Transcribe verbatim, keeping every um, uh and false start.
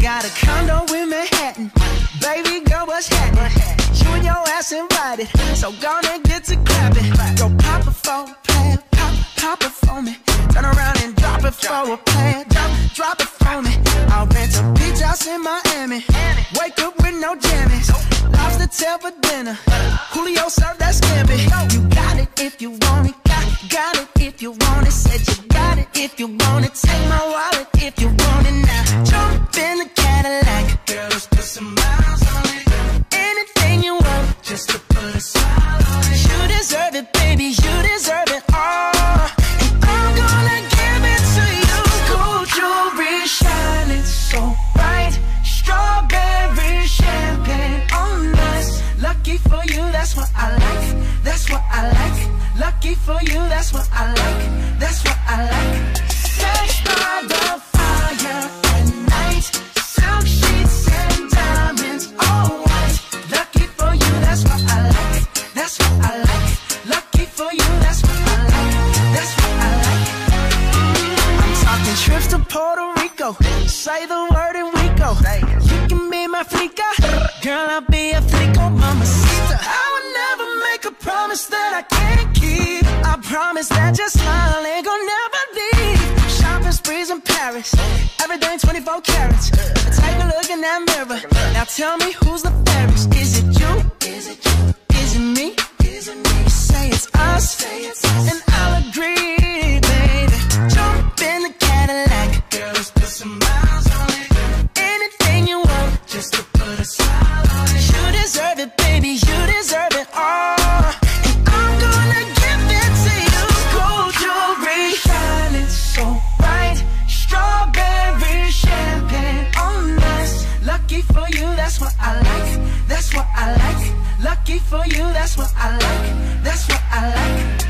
got a condo in Manhattan. Baby girl, what's happening? You and your ass invited, so gonna get to clapping. Go pop it for a plan, pop, pop it for me. Turn around and drop it for a plan, drop, drop it for me. I'll rent a beach house in Miami. Wake up with no jammies. Lobster tail for dinner. Julio served that scampi. You got it if you want it. Got, got it if you want it. Said you got it if you want it. Take my wallet if you want it now. Jump in the Cadillac. Girl, let's put some miles on it. Anything you want, just to put a smile on it. You deserve it, baby. You deserve it all. And I'm gonna give it to you. Gold jewelry shining so bright. Strawberry champagne on us. Lucky for you, that's what I like. That's what I like. Lucky for you, that's what I like. That's what I like. Sex by the fire at night. Silk sheets and diamonds, all white. Lucky for you, that's what I like. That's what I like. Lucky for you, that's what I like. That's what I like. I'm talking trips to Puerto Rico. Say the word and we go. You can be my flica. Girl, I'll be a flico, mamacita. I would never make a promise that I can't keep. I promise that your smile ain't gonna never leave. Shopping sprees in Paris, everything twenty-four carats. Take a look in that mirror. Now tell me who's the fairest. Is it you? Is it you? Is it me? Is it me? Say it's us, and I'll agree, baby. Jump in the Cadillac. Girl, let's put some miles on it. Anything you want, just to put a smile on it. You deserve it, baby. You deserve it all. And I'm gonna give it to you. Gold jewelry shining so bright. Strawberry champagne on us. Lucky for you, that's what I like. That's what I like. Lucky for you, that's what I like. That's what I like.